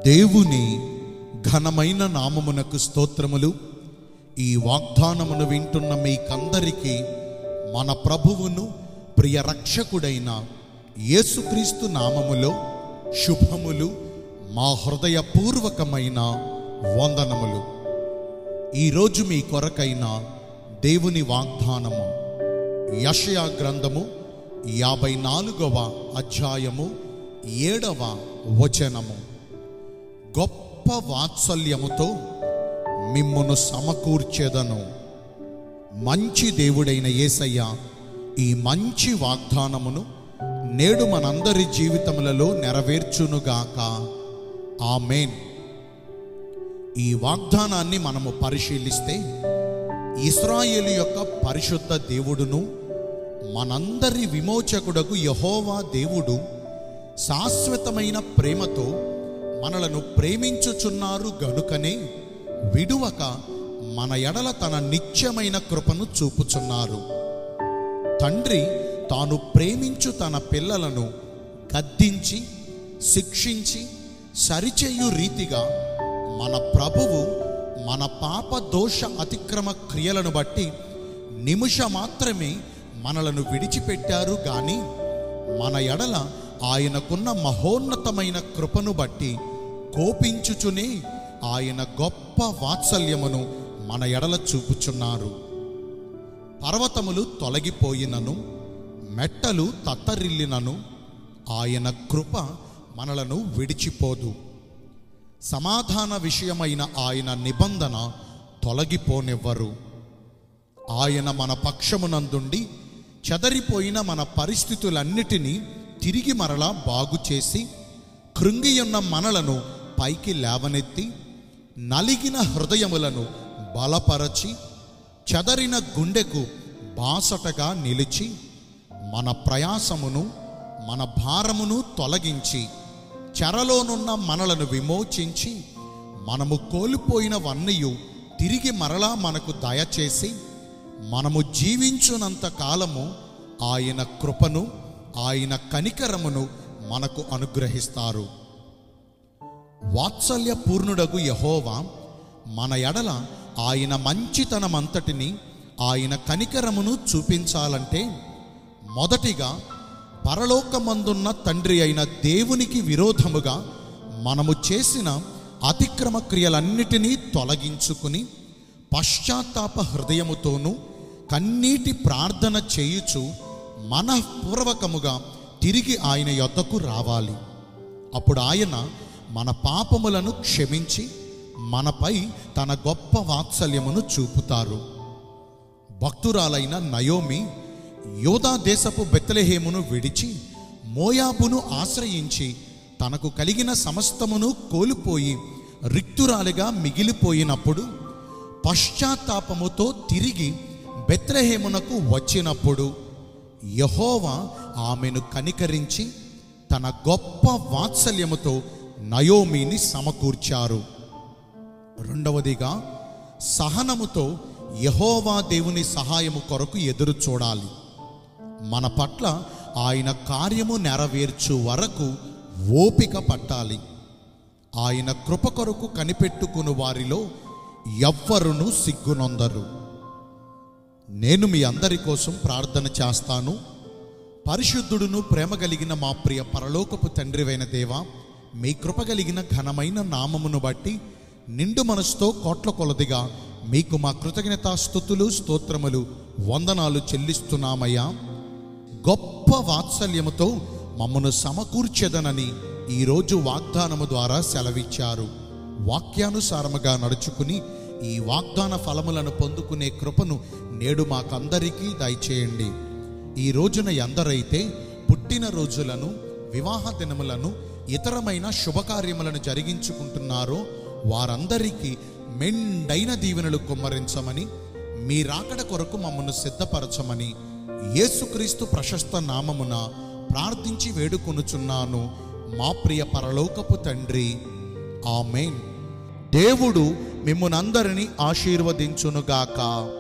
దేవుని ఘనమైన నామమునకు స్తోత్రములు. ఈ వాగ్దానమును వింటున్న మీకందరికీ మన ప్రభువును ప్రియ రక్షకుడైన యేసుక్రీస్తు నామములో శుభములు, మా హృదయపూర్వకమైన వందనములు. ఈరోజు మీ కొరకైన దేవుని వాగ్దానము యెషయా గ్రంథము 54వ అధ్యాయము 7వ వచనము. గొప్ప వాత్సల్యముతో మిమ్మును సమకూర్చెదను. మంచి దేవుడైన యేసయ్య ఈ మంచి వాగ్దానమును నేడు మనందరి జీవితములలో నెరవేర్చునుగాక. ఆమేన్. ఈ వాగ్దానాన్ని మనము పరిశీలిస్తే, ఇశ్రాయేలు యొక్క పరిశుద్ధ దేవుడును మనందరి విమోచకుడకు యెహోవా దేవుడు శాశ్వతమైన ప్రేమతో మనలను ప్రేమించుచున్నారు గనుకనే విడువక మన ఎడల తన నిత్యమైన కృపను చూపుచున్నారు. తండ్రి తాను ప్రేమించు తన పిల్లలను గద్దించి శిక్షించి సరిచేయు రీతిగా మన ప్రభువు మన పాప దోష అతిక్రమ క్రియలను బట్టి నిమిషమాత్రమే మనలను విడిచిపెట్టారు గాని మన ఎడల ఆయనకున్న మహోన్నతమైన కృపను బట్టి కోపించుచునే ఆయన గొప్ప వాత్సల్యమును మన ఎడల చూపుచున్నారు. పర్వతములు తొలగిపోయినను, మెట్టలు తత్తరిల్లినను ఆయన కృప మనలను విడిచిపోదు. సమాధాన విషయమైన ఆయన నిబంధన తొలగిపోనివ్వరు. ఆయన మన పక్షమునందుండి చెదరిపోయిన మన పరిస్థితులన్నిటినీ తిరిగి మరలా బాగు చేసి, కృంగియున్న మనలను పైకి లేవనెత్తి, నలిగిన హృదయములను బలపరచి, చెదరిన గుండెకు బాసటగా నిలిచి, మన ప్రయాసమును మన భారమును తొలగించి, చెరలోనున్న మనలను విమోచించి, మనము కోల్పోయినవన్నీయు తిరిగి మరలా మనకు దయచేసి, మనము జీవించునంత కాలము ఆయన కృపను ఆయన కనికరమును మనకు అనుగ్రహిస్తారు. వాత్సల్య పూర్ణుడగు యెహోవా మన ఎడల ఆయన మంచితనమంతటిని, ఆయన కనికరమును చూపించాలంటే, మొదటిగా పరలోకమందున్న తండ్రి అయిన దేవునికి విరోధముగా మనము చేసిన అతిక్రమ క్రియలన్నిటినీ తొలగించుకుని, పశ్చాత్తాప హృదయముతోనూ కన్నీటి ప్రార్థన చేయుచు మనఃపూర్వకముగా తిరిగి ఆయన యొద్దకు రావాలి. అప్పుడు ఆయన మన పాపములను క్షమించి మనపై తన గొప్ప వాత్సల్యమును చూపుతారు. భక్తురాలైన నయోమి యోదా దేశపు బెత్లెహేమును విడిచి మోయాబును ఆశ్రయించి తనకు కలిగిన సమస్తమును కోల్పోయి రిక్తురాలిగా మిగిలిపోయినప్పుడు, పశ్చాత్తాపముతో తిరిగి బెత్లెహేమునకు వచ్చినప్పుడు యెహోవా ఆమెను కనికరించి తన గొప్ప వాత్సల్యముతో నయోమిని సమకూర్చారు. రెండవదిగా, సహనముతో యెహోవా దేవుని సహాయము కొరకు ఎదురు చూడాలి. మన పట్ల ఆయన కార్యము నెరవేర్చు వరకు ఓపిక పట్టాలి. ఆయన కృప కొరకు కనిపెట్టుకుని వారిలో ఎవ్వరును సిగ్గునొందరు. నేను మీ అందరి కోసం ప్రార్థన చేస్తాను. పరిశుద్ధుడును ప్రేమ కలిగిన మా ప్రియ పరలోకపు తండ్రివైన దేవా, మీ కృప కలిగిన ఘనమైన నామమును బట్టి నిండు మనసుతో కోట్ల కొలదిగా మీకు మా కృతజ్ఞతా స్తుతులు, స్తోత్రములు, వందనాలు చెల్లిస్తున్నామయ్యా. గొప్ప వాత్సల్యముతో మమ్మను సమకూర్చెదనని ఈరోజు వాగ్దానము ద్వారా సెలవిచ్చారు. వాక్యానుసారముగా నడుచుకుని ఈ వాగ్దాన ఫలములను పొందుకునే కృపను నేడు మాకందరికీ దయచేయండి. ఈ రోజున ఎందరైతే పుట్టిన రోజులను, వివాహ దినములను, ఇతరమైన శుభకార్యములను జరిగించుకుంటున్నారో వారందరికీ మెండైన దీవెనలు కుమ్మరించమని, మీ రాకడ కొరకు మమ్మను సిద్ధపరచమని యేసుక్రీస్తు ప్రశస్త నామమున ప్రార్థించి వేడుకొనుచున్నాను మా ప్రియ పరలోకపు తండ్రి. ఆమేన్. దేవుడు మిమ్మునందరినీ ఆశీర్వదించునుగాక.